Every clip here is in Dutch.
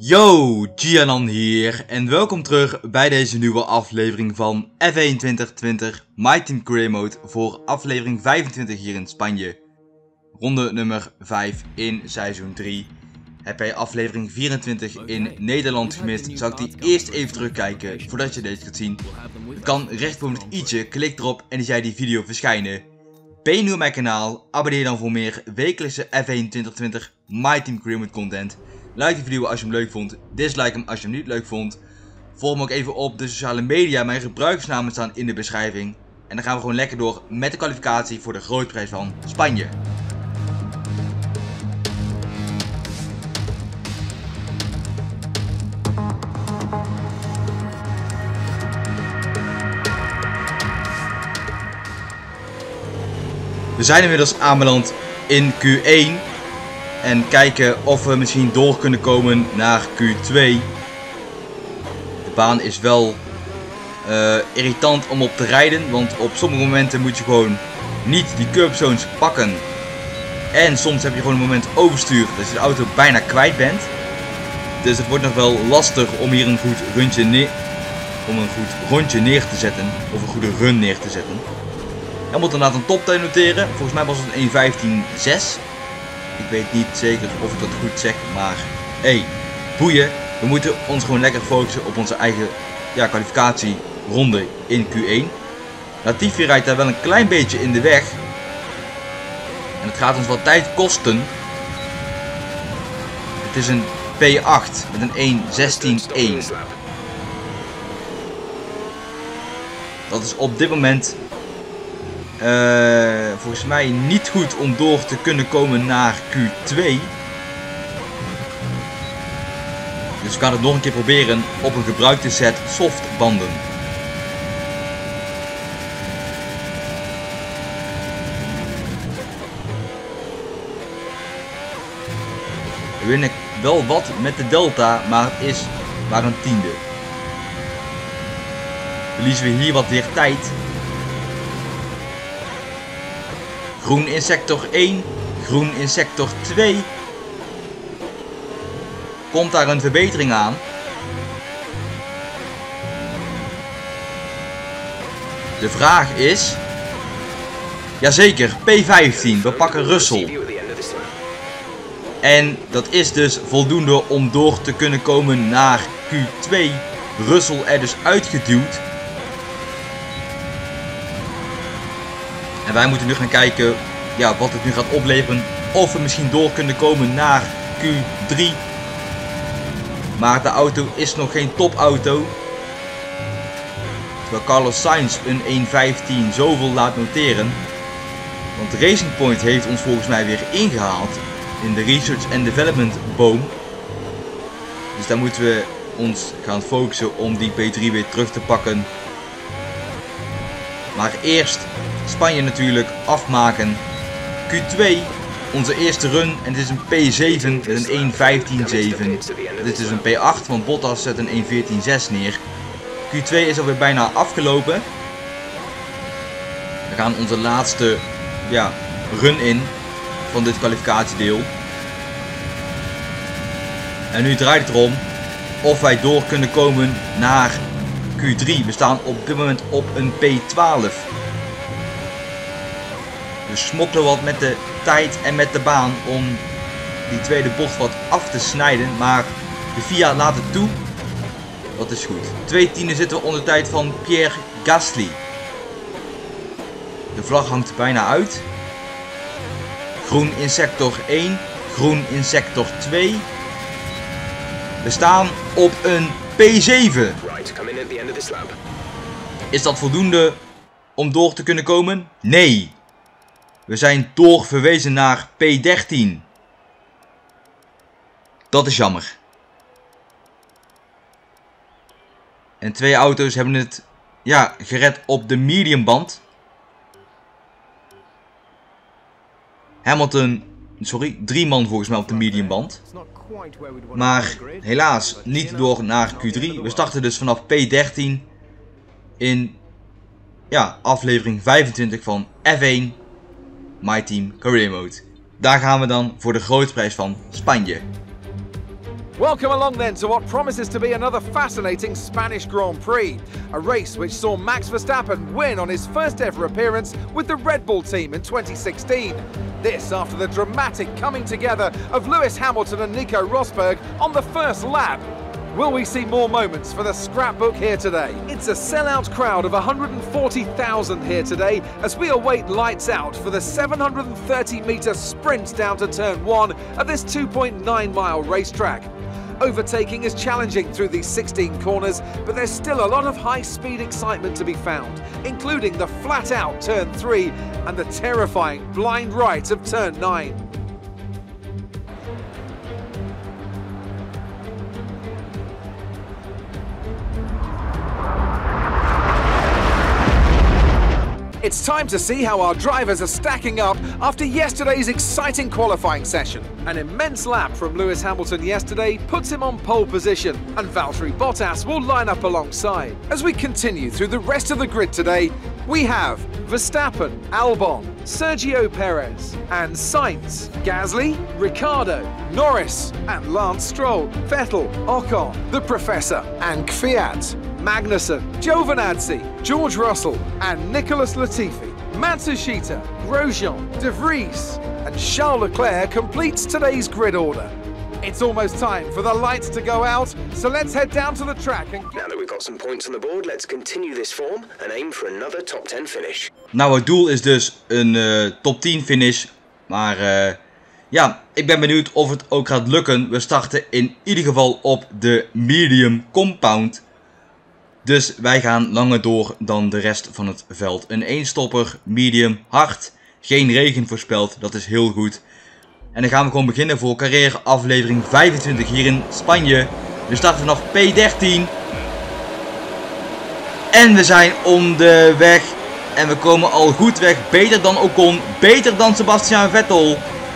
Yo, Gianan hier en welkom terug bij deze nieuwe aflevering van F1 2020 My Team Career Mode voor aflevering 25 hier in Spanje. Ronde nummer 5 in seizoen 3. Heb jij aflevering 24 in Nederland gemist, zou ik die eerst even terugkijken voordat je deze gaat zien. Je kan rechtsboven het i'tje, klik erop en dan zie je die video verschijnen. Ben je nieuw op mijn kanaal, abonneer dan voor meer wekelijkse F1 2020 My Team Career Mode content. Like de video als je hem leuk vond, dislike hem als je hem niet leuk vond. Volg me ook even op de sociale media, mijn gebruikersnamen staan in de beschrijving. En dan gaan we gewoon lekker door met de kwalificatie voor de grootprijs van Spanje. We zijn inmiddels aanbeland in Q1. En kijken of we misschien door kunnen komen naar Q2. De baan is wel irritant om op te rijden. Want op sommige momenten moet je gewoon niet die curbstones pakken. En soms heb je gewoon een moment overstuur dat je de auto bijna kwijt bent. Dus het wordt nog wel lastig om hier een goed rondje neer te zetten. Of een goede run neer te zetten. Hij moet inderdaad een toptijd noteren. Volgens mij was het een 1:15.6. Ik weet niet zeker of ik dat goed zeg, maar hey, boeien. We moeten ons gewoon lekker focussen op onze eigen kwalificatieronde in Q1. Latifi rijdt daar wel een klein beetje in de weg. En het gaat ons wat tijd kosten. Het is een P8 met een 1:16.1. Dat is op dit moment volgens mij niet goed om door te kunnen komen naar Q2. Dus we gaan het nog een keer proberen op een gebruikte set softbanden. We winnen wel wat met de delta, maar het is maar een tiende. Verliezen we hier wat weer tijd. Groen in sector 1, groen in sector 2. Komt daar een verbetering aan? De vraag is... Jazeker, P15, we pakken Russell. En dat is dus voldoende om door te kunnen komen naar Q2. Russell er dus uitgeduwd. En wij moeten nu gaan kijken wat het nu gaat opleveren. Of we misschien door kunnen komen naar Q3. Maar de auto is nog geen topauto. Terwijl Carlos Sainz een 1:15 zoveel laat noteren. Want Racing Point heeft ons volgens mij weer ingehaald. In de Research and Development boom. Dus daar moeten we ons gaan focussen om die P3 weer terug te pakken. Maar eerst Spanje natuurlijk afmaken. Q2, onze eerste run. En dit is een P7 met een 1:15.7. Dit is een P8, want Bottas zet een 1:14.6 neer. Q2 is alweer bijna afgelopen. We gaan onze laatste run in van dit kwalificatiedeel. En nu draait het erom of wij door kunnen komen naar Q3. We staan op dit moment op een P12. We smokkelen wat met de tijd en met de baan om die tweede bocht wat af te snijden. Maar de FIA laat het toe. Dat is goed. 2 tienden zitten we onder de tijd van Pierre Gasly. De vlag hangt er bijna uit. Groen in sector 1. Groen in sector 2. We staan op een P7. Is dat voldoende om door te kunnen komen? Nee. We zijn doorverwezen naar P13. Dat is jammer. En 2 auto's hebben het gered op de mediumband. Hamilton, 3 man volgens mij op de mediumband. Maar helaas niet door naar Q3. We starten dus vanaf P13 in aflevering 25 van F1 My Team Career Mode. Daar gaan we dan voor de grootprijs van Spanje. Welcome along then to what promises to be another fascinating Spanish Grand Prix. A race which saw Max Verstappen win on his first ever appearance with the Red Bull team in 2016. This after the dramatic coming together of Lewis Hamilton and Nico Rosberg on the first lap. Will we see more moments for the scrapbook here today? It's a sellout crowd of 140,000 here today as we await lights out for the 730-metre sprint down to turn 1 of this 2.9-mile racetrack. Overtaking is challenging through these 16 corners, but there's still a lot of high-speed excitement to be found, including the flat-out turn 3 and the terrifying blind right of turn 9. It's time to see how our drivers are stacking up after yesterday's exciting qualifying session. An immense lap from Lewis Hamilton yesterday puts him on pole position, and Valtteri Bottas will line up alongside. As we continue through the rest of the grid today, we have Verstappen, Albon, Sergio Perez and Sainz, Gasly, Ricciardo, Norris and Lance Stroll, Vettel, Ocon, the Professor and Kvyat, Magnussen, Giovinazzi, George Russell and Nicholas Latifi. Matsushita, Grosjean, De Vries and Charles Leclerc completes today's grid order. It's almost time for the lights to go out, so let's head down to the track and... Now that we've got some points on the board, let's continue this form and aim for another top 10 finish. Nou, het doel is dus een top 10 finish, maar ja, ik ben benieuwd of het ook gaat lukken. We starten in ieder geval op de medium compound. Dus wij gaan langer door dan de rest van het veld. Een eenstopper, medium, hard. Geen regen voorspeld, dat is heel goed. En dan gaan we gewoon beginnen voor carrière aflevering 25 hier in Spanje. We starten vanaf P13. En we zijn om de weg. En we komen al goed weg. Beter dan Ocon, beter dan Sebastian Vettel.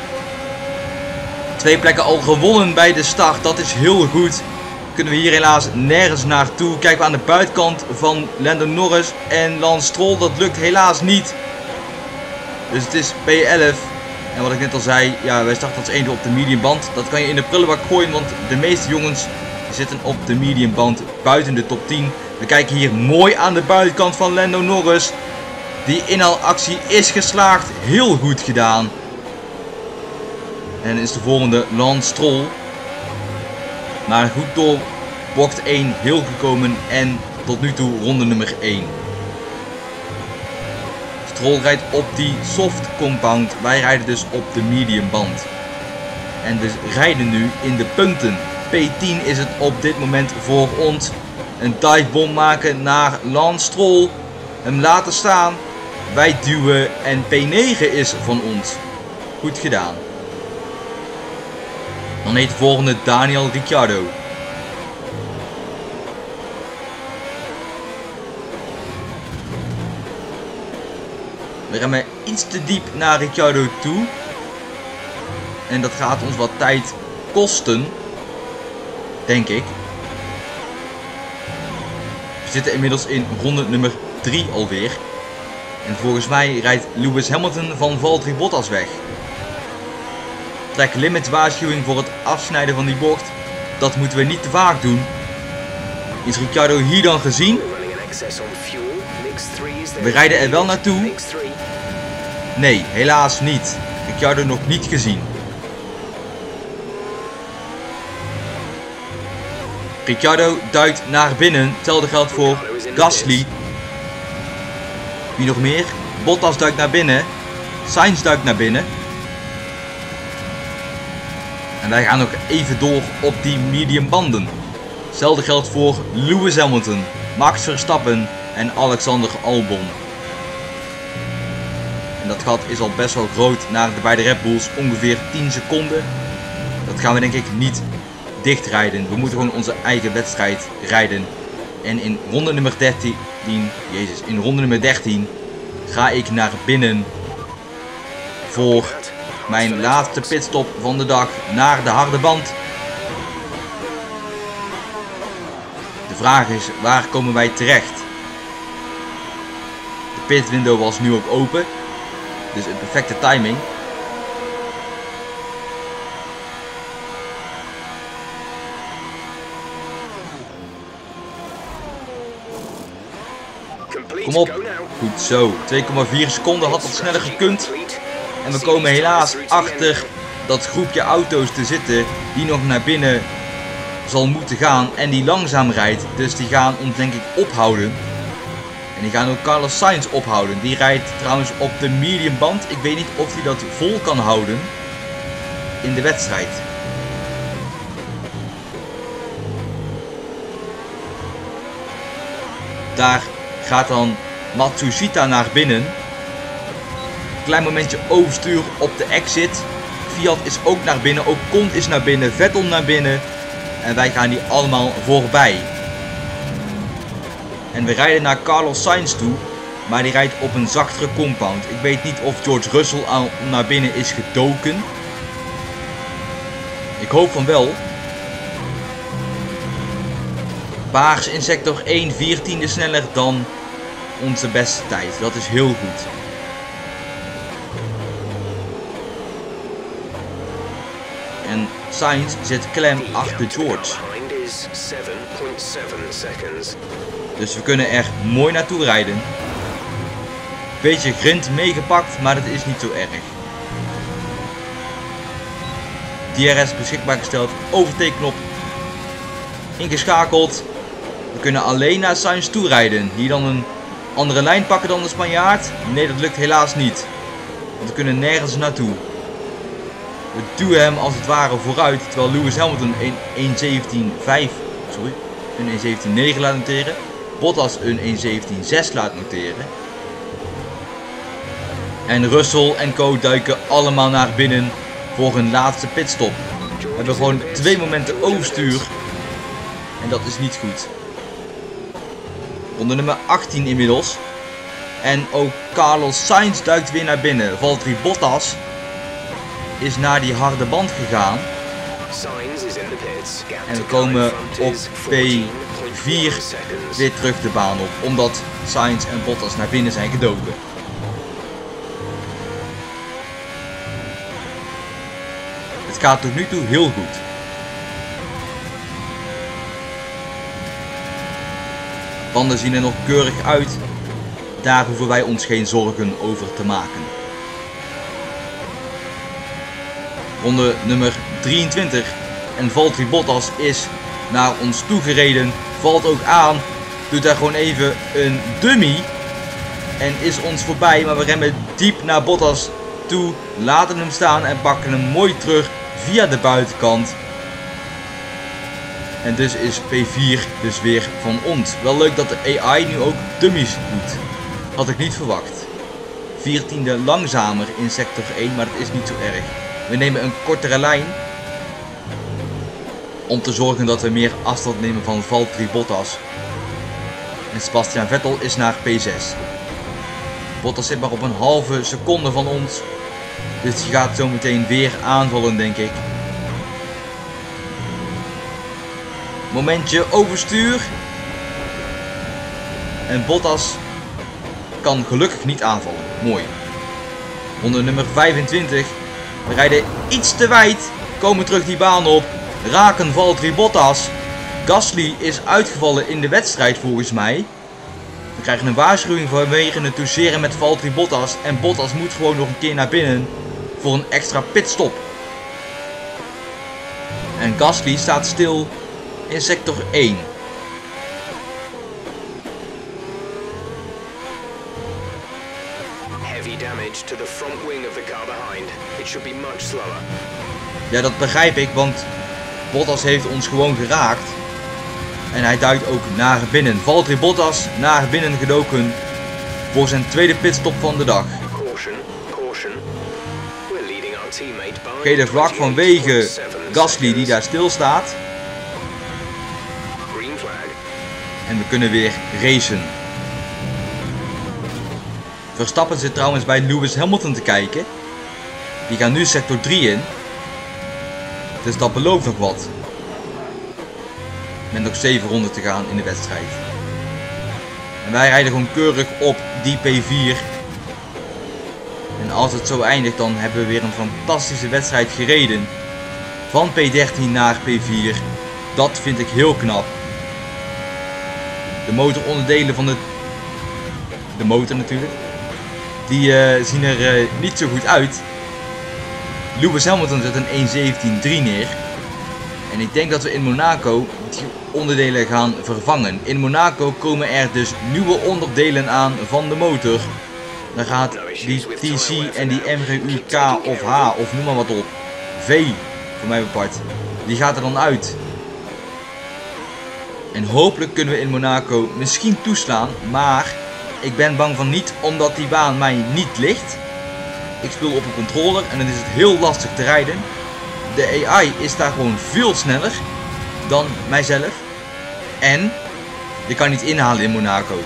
2 plekken al gewonnen bij de start, dat is heel goed. Kunnen we hier helaas nergens naartoe. Kijken we aan de buitenkant van Lando Norris en Lance Stroll. Dat lukt helaas niet. Dus het is P11. En wat ik net al zei, ja, wij starten als enige op de mediumband. Dat kan je in de prullenbak gooien, want de meeste jongens zitten op de mediumband buiten de top 10. We kijken hier mooi aan de buitenkant van Lando Norris. Die inhaalactie is geslaagd. Heel goed gedaan. En is de volgende Lance Stroll. Maar goed door bocht 1 heel gekomen en tot nu toe ronde nummer 1. Stroll rijdt op die soft compound, wij rijden dus op de medium band. En we rijden nu in de punten. P10 is het op dit moment voor ons. Een divebomb maken naar Lance Stroll. Hem laten staan. Wij duwen en P9 is van ons. Goed gedaan. Dan heet de volgende Daniel Ricciardo. We remmen iets te diep naar Ricciardo toe. En dat gaat ons wat tijd kosten. Denk ik. We zitten inmiddels in ronde nummer 3 alweer. En volgens mij rijdt Lewis Hamilton van Valtteri Bottas weg. Track limit waarschuwing voor het afsnijden van die bocht. Dat moeten we niet te vaak doen. Is Ricciardo hier dan gezien? We rijden er wel naartoe. Nee, helaas niet. Ricciardo nog niet gezien. Ricciardo duikt naar binnen. Hetzelfde geldt voor Gasly. Wie nog meer? Bottas duikt naar binnen. Sainz duikt naar binnen. En wij gaan nog even door op die medium banden. Hetzelfde geldt voor Lewis Hamilton, Max Verstappen en Alexander Albon. En dat gat is al best wel groot naar de beide Red Bulls, ongeveer 10 seconden. Dat gaan we denk ik niet dichtrijden. We moeten gewoon onze eigen wedstrijd rijden. En in ronde nummer 13, in ronde nummer 13 ga ik naar binnen voor mijn laatste pitstop van de dag naar de harde band. De vraag is, waar komen wij terecht? De pitwindow was nu ook open. Dus een perfecte timing. Kom op. Goed zo. 2,4 seconden had wat sneller gekund. En we komen helaas achter dat groepje auto's te zitten die nog naar binnen zal moeten gaan en die langzaam rijdt. Dus die gaan ons denk ik ophouden. En die gaan ook Carlos Sainz ophouden. Die rijdt trouwens op de medium band. Ik weet niet of hij dat vol kan houden in de wedstrijd. Daar gaat dan Matsushita naar binnen. Klein momentje overstuur op de exit. Fiat is ook naar binnen. Ook Ocon is naar binnen. Vettel naar binnen. En wij gaan die allemaal voorbij. En we rijden naar Carlos Sainz toe. Maar die rijdt op een zachtere compound. Ik weet niet of George Russell al naar binnen is gedoken. Ik hoop van wel. Paars in sector 1 14e sneller dan onze beste tijd. Dat is heel goed. En Sainz zit klem achter George. Dus we kunnen er mooi naartoe rijden. Beetje grind meegepakt, maar dat is niet zo erg. DRS beschikbaar gesteld. Overtake-knop ingeschakeld. We kunnen alleen naar Sainz toe rijden. Hier dan een andere lijn pakken dan de Spanjaard. Nee, dat lukt helaas niet. Want we kunnen nergens naartoe. We duwen hem als het ware vooruit. Terwijl Lewis Hamilton een 1.17.9 laat noteren. Bottas een 1.17.6 laat noteren. En Russell en co duiken allemaal naar binnen voor hun laatste pitstop. We hebben gewoon 2 momenten overstuur. En dat is niet goed. Ronde nummer 18 inmiddels. En ook Carlos Sainz duikt weer naar binnen. Valtteri Bottas is naar die harde band gegaan. En we komen op P4 weer terug de baan op. Omdat Sainz en Bottas naar binnen zijn gedoken. Het gaat tot nu toe heel goed. Banden zien er nog keurig uit. Daar hoeven wij ons geen zorgen over te maken. Ronde nummer 23. En Valtteri Bottas is naar ons toe gereden. Valt ook aan. Doet daar gewoon even een dummy. En is ons voorbij. Maar we remmen diep naar Bottas toe. Laten hem staan en pakken hem mooi terug via de buitenkant. En dus is P4 dus weer van ons. Wel leuk dat de AI nu ook dummies doet. Had ik niet verwacht. 14e langzamer in sector 1, maar dat is niet zo erg. We nemen een kortere lijn. Om te zorgen dat we meer afstand nemen van Valtteri Bottas. En Sebastian Vettel is naar P6. Bottas zit maar op een halve seconde van ons. Dus die gaat zo meteen weer aanvallen, denk ik. Momentje overstuur. En Bottas kan gelukkig niet aanvallen. Mooi. Ronde nummer 25. We rijden iets te wijd. Komen terug die baan op. Raken Valtteri Bottas. Gasly is uitgevallen in de wedstrijd volgens mij. We krijgen een waarschuwing vanwege het toucheren met Valtteri Bottas. En Bottas moet gewoon nog een keer naar binnen voor een extra pitstop. En Gasly staat stil in sector 1. Ja, dat begrijp ik, want Bottas heeft ons gewoon geraakt. En hij duikt ook naar binnen. Valtteri Bottas naar binnen gedoken voor zijn tweede pitstop van de dag. Gele vlag vanwege Gasly die daar stil staat. En we kunnen weer racen. Verstappen zit trouwens bij Lewis Hamilton te kijken. Die gaan nu sector 3 in. Dus dat belooft nog wat. Met nog 7 ronden te gaan in de wedstrijd. En wij rijden gewoon keurig op die P4. En als het zo eindigt, dan hebben we weer een fantastische wedstrijd gereden. Van P13 naar P4. Dat vind ik heel knap. De motoronderdelen van de de motor natuurlijk. Die zien er niet zo goed uit. Lewis Hamilton zet een 1.17.3 neer. En ik denk dat we in Monaco die onderdelen gaan vervangen. In Monaco komen er dus nieuwe onderdelen aan van de motor. Dan gaat die TC en die MGU-K of H of noem maar wat op. V, voor mij apart. Die gaat er dan uit. En hopelijk kunnen we in Monaco misschien toeslaan. Maar ik ben bang van niet, omdat die baan mij niet ligt. Ik speel op een controller en dan is het heel lastig te rijden. De AI is daar gewoon veel sneller dan mijzelf. En je kan niet inhalen in Monaco.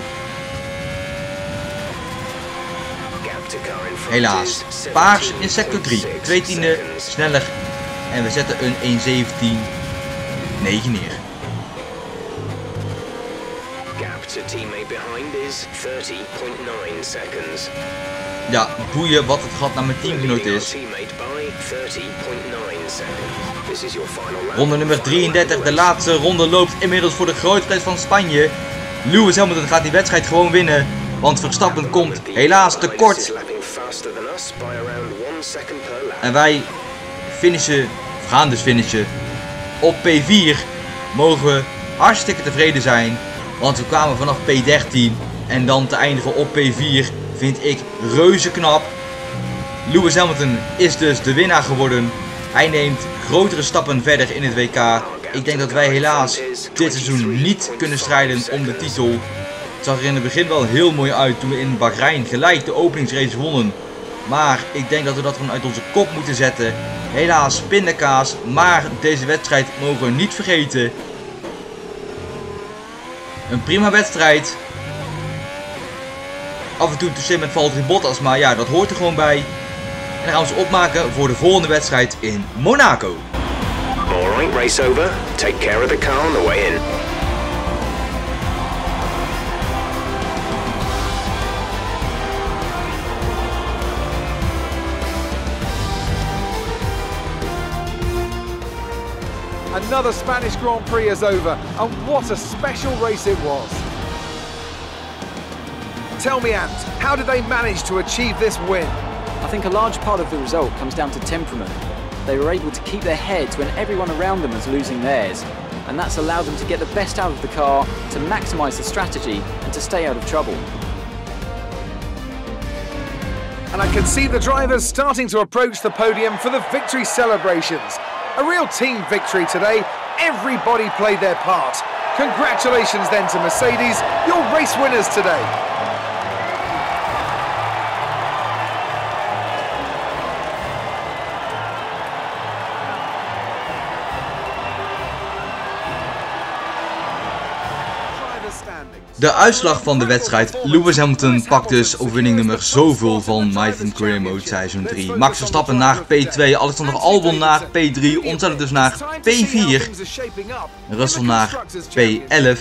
Helaas. Paars in sector 3. 2 tienden sneller. En we zetten een 1.17.9 neer. Ja, boeien wat het gat naar mijn teamgenoot is. Ronde nummer 33, de laatste ronde loopt inmiddels voor de grote prijs van Spanje. Lewis Hamilton gaat die wedstrijd gewoon winnen, want Verstappen komt helaas tekort. En wij gaan dus finishen op P4. Mogen we hartstikke tevreden zijn, want we kwamen vanaf P13 en dan te eindigen op P4 vind ik reuze knap. Lewis Hamilton is dus de winnaar geworden. Hij neemt grotere stappen verder in het WK. Ik denk dat wij helaas dit seizoen niet kunnen strijden om de titel. Het zag er in het begin wel heel mooi uit toen we in Bahrein gelijk de openingsrace wonnen. Maar ik denk dat we dat gewoon uit onze kop moeten zetten. Helaas pindakaas, maar deze wedstrijd mogen we niet vergeten. Een prima wedstrijd. Af en toe te sim met Valtteri Bottas, maar ja, dat hoort er gewoon bij. En dan gaan we ons opmaken voor de volgende wedstrijd in Monaco. Alright, race over. Take care of the car on the way in. Another Spanish Grand Prix is over, and what a special race it was. Tell me, Ant, how did they manage to achieve this win? I think a large part of the result comes down to temperament. They were able to keep their heads when everyone around them was losing theirs, and that's allowed them to get the best out of the car, to maximise the strategy, and to stay out of trouble. And I can see the drivers starting to approach the podium for the victory celebrations. A real team victory today. Everybody played their part. Congratulations then to Mercedes, your race winners today. De uitslag van de wedstrijd. Lewis Hamilton pakt dus overwinning nummer zoveel van My Team Career Mode Seizoen 3. Max Verstappen naar P2, Alexander Albon naar P3, onszelf dus naar P4. Russell naar P11.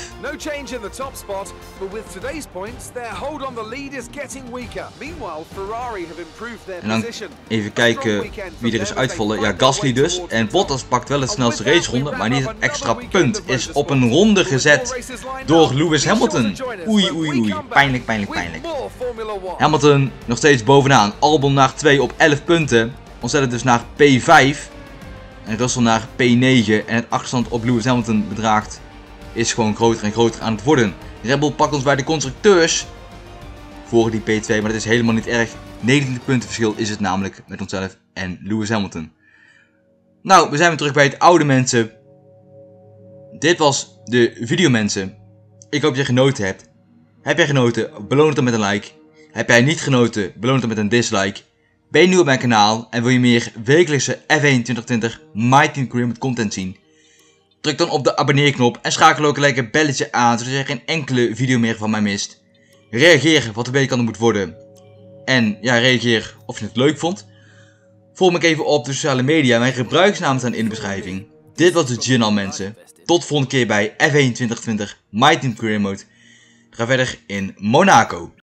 En dan even kijken wie er is uitvallen. Ja, Gasly dus. En Bottas pakt wel het snelste raceronde, maar niet het extra punt is op een ronde gezet door Lewis Hamilton. Oei, oei, oei. Pijnlijk, pijnlijk, pijnlijk. Hamilton nog steeds bovenaan. Albon naar 2 op 11 punten. Onszelf dus naar P5. En Russell naar P9. En het achterstand op Lewis Hamilton bedraagt is gewoon groter en groter aan het worden. Red Bull pakt ons bij de constructeurs voor die P2. Maar dat is helemaal niet erg. 19 punten verschil is het namelijk met onszelf en Lewis Hamilton. Nou, we zijn weer terug bij het oude mensen. Dit was de video mensen. Ik hoop dat je genoten hebt. Heb jij genoten? Beloon het dan met een like. Heb jij niet genoten? Beloon het dan met een dislike. Ben je nieuw op mijn kanaal en wil je meer wekelijkse F1 2020 My Team Career Mode content zien? Druk dan op de abonneerknop en schakel ook gelijk het belletje aan, zodat je geen enkele video meer van mij mist. Reageer wat er beter kan moet worden. En ja, reageer of je het leuk vond. Volg me even op de sociale media. Mijn gebruiksnamen staan in de beschrijving. Dit was het journaal mensen. Tot de volgende keer bij F1 2020 My Team Career Mode. Ga verder in Monaco.